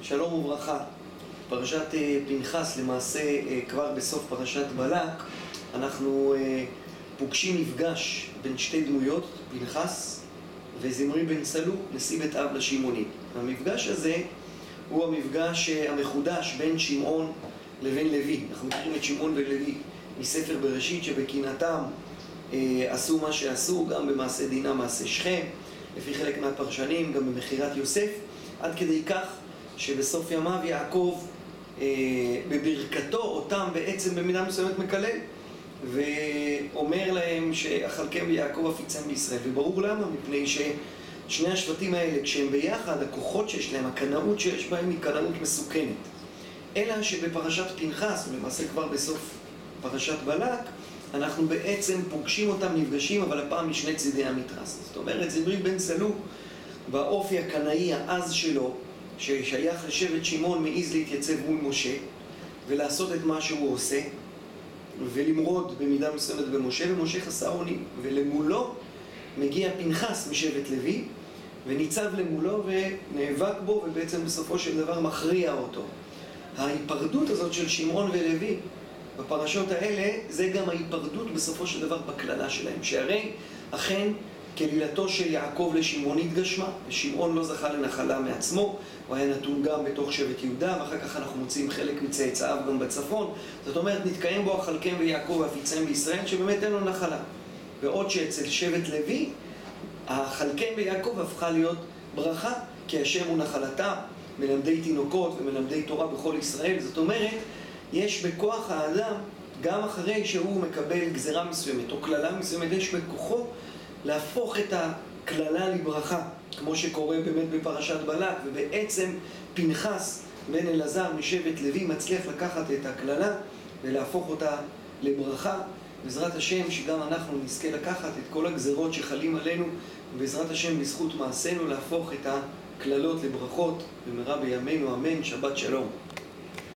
שלום וברכה. פרשת פנחס, למעשה כבר בסוף פרשת בלק, אנחנו פוגשים מפגש בין שתי דמויות, פנחס וזמרי בן סלו, נשיא בית אב לשמעוני. המפגש הזה הוא המפגש המחודש בין שמעון לבין לוי. אנחנו מכירים את שמעון ולוי מספר בראשית, שבקנאתם עשו מה שעשו, גם במעשה דינה מעשה שכם, לפי חלק מהפרשנים, גם במכירת יוסף, עד כדי כך שבסוף ימיו יעקב בברכתו אותם בעצם במידה מסוימת מקלל, ואומר להם שאכלכם ביעקב אפיצם בישראל. וברור למה, מפני ששני השבטים האלה כשהם ביחד, הכוחות שיש להם, הקנאות שיש בהם היא קנאות מסוכנת. אלא שבפרשת פנחס, ולמעשה כבר בסוף פרשת בלק, אנחנו בעצם פוגשים אותם, נפגשים, אבל הפעם משני צידי המתרס. זאת אומרת, זמרי בן סלו באופי הקנאי העז שלו, ששייך לשבט שמעון, מעז להתייצב מול משה ולעשות את מה שהוא עושה ולמרוד במידה מסוימת במשה, ומשה חסר אונים. ולמולו מגיע פנחס משבט לוי וניצב למולו ונאבק בו, ובעצם בסופו של דבר מכריע אותו. ההיפרדות הזאת של שמעון ולוי בפרשות האלה זה גם ההיפרדות בסופו של דבר בקללה שלהם, שהרי אכן כלילתו של יעקב לשמעון התגשמה, ושמעון לא זכה לנחלה מעצמו, הוא היה נתון גם בתוך שבט יהודה, ואחר כך אנחנו מוצאים חלק מצאצאיו גם בצפון. זאת אומרת, נתקיים בו אכלכם ויעקב ואפיצם בישראל, שבאמת אין לו נחלה. בעוד שאצל שבט לוי, האכלכם ויעקב הפכה להיות ברכה, כי השם הוא נחלתה, מלמדי תינוקות ומלמדי תורה בכל ישראל. זאת אומרת, יש בכוח האדם, גם אחרי שהוא מקבל גזרה מסוימת או כללה מסוימת, יש בכוחו להפוך את הכללה לברכה, כמו שקורה באמת בפרשת בלק. ובעצם פנחס בן אלעזר משבט לוי מצליח לקחת את הכללה ולהפוך אותה לברכה. בעזרת השם שגם אנחנו נזכה לקחת את כל הגזרות שחלים עלינו, ובעזרת השם בזכות מעשינו להפוך את הכללות לברכות במהרה בימינו, אמן. שבת שלום.